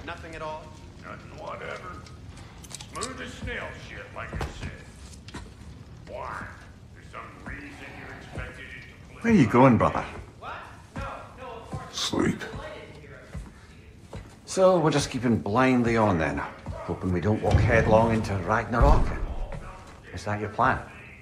Nothing at all? Nothing whatever. Smooth as snail shit, like I said. Why? There's some reason you're expected to... Where are you going, brother? What? No, of course. Sleep. So we're just keeping blindly on then, hoping we don't walk headlong into Ragnarok. Is that your plan?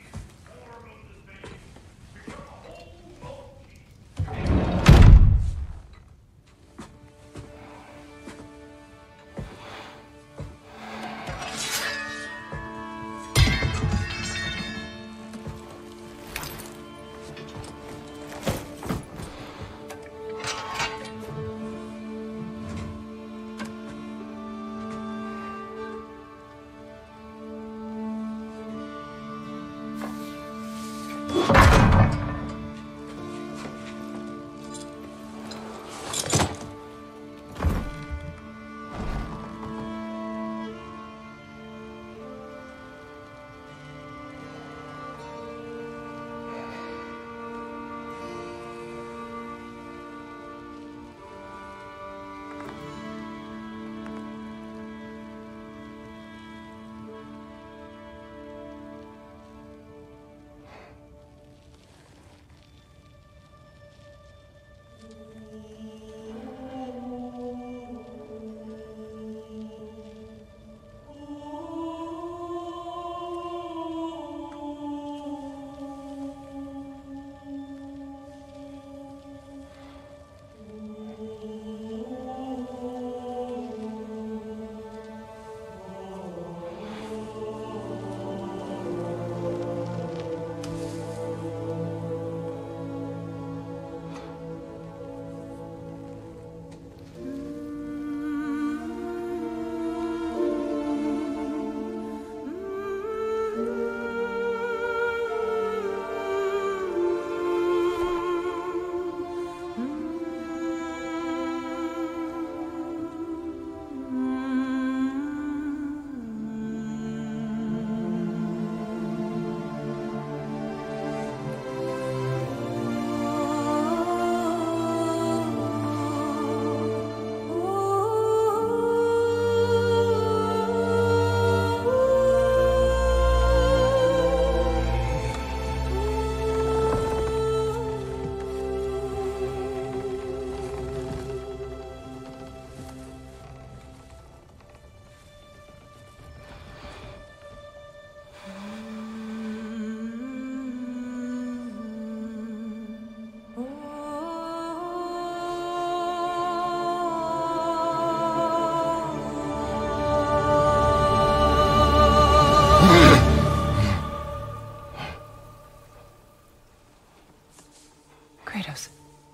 Kratos.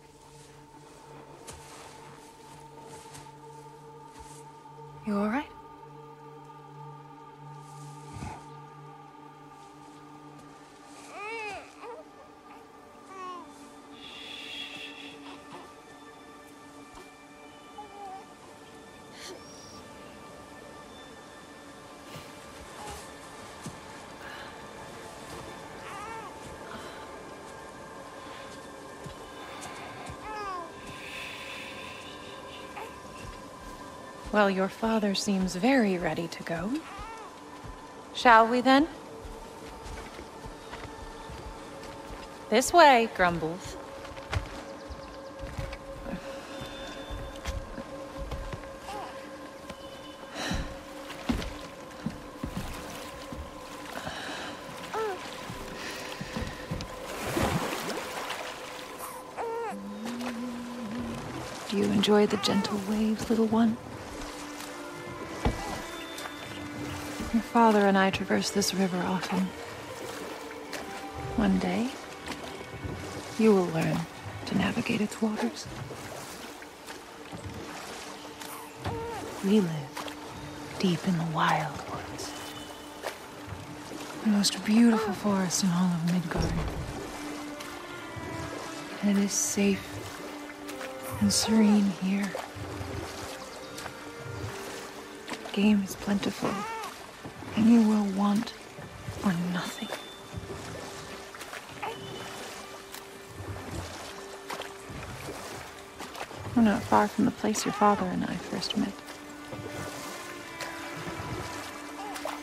You all right? Well, your father seems very ready to go. Shall we then? This way, Grumbles. Do you enjoy the gentle waves, little one? Your father and I traverse this river often. One day, you will learn to navigate its waters. We live deep in the wild woods. The most beautiful forest in all of Midgard. And it is safe and serene here. Game is plentiful, and you will want for nothing. We're not far from the place your father and I first met.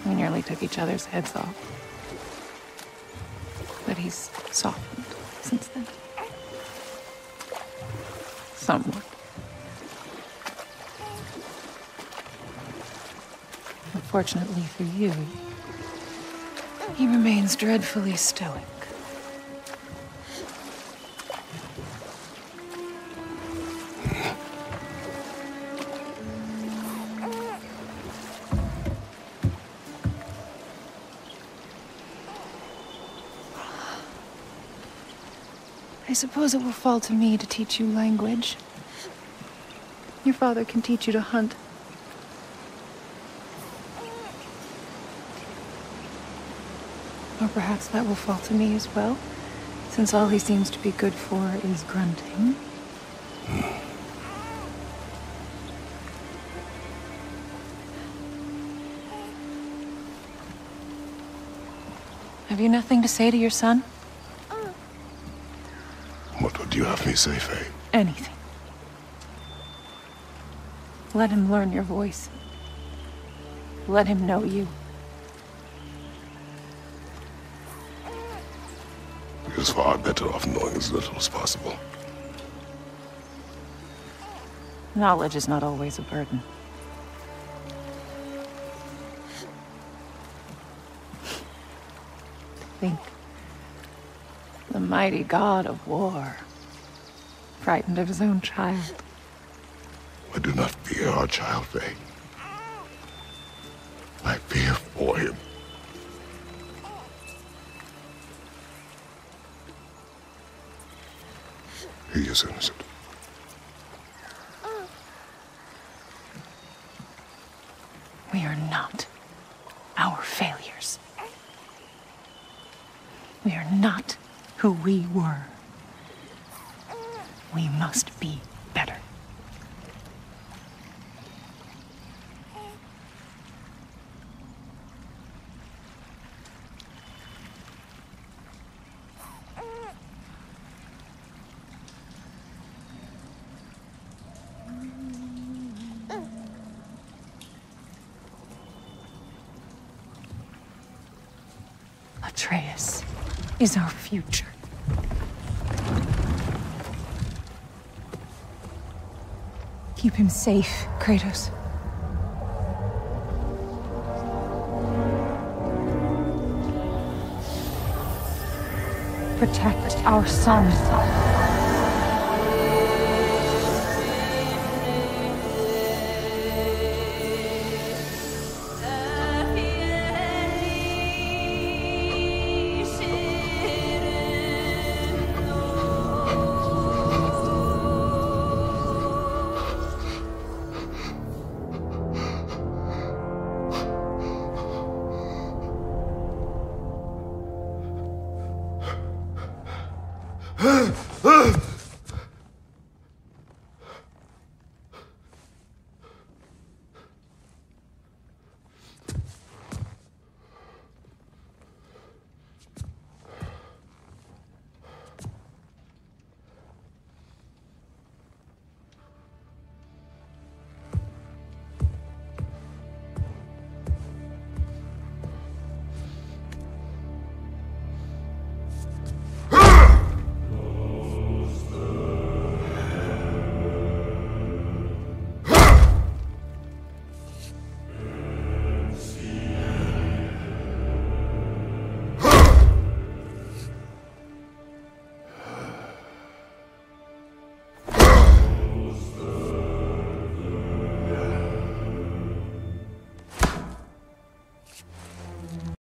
We nearly took each other's heads off. But he's softened since then. Somewhat. Unfortunately for you, he remains dreadfully stoic. I suppose it will fall to me to teach you language. Your father can teach you to hunt. Or perhaps that will fall to me as well, since all he seems to be good for is grunting. Have you nothing to say to your son? What would you have me say, Faye? Anything. Let him learn your voice. Let him know you. He is far better off knowing as little as possible. Knowledge is not always a burden. Think. The mighty god of war, frightened of his own child. I do not fear our child, Faye. I fear for him. He is innocent. We are not our failures. We are not who we were. We must be better. Atreus is our future. Keep him safe, Kratos. Protect our son.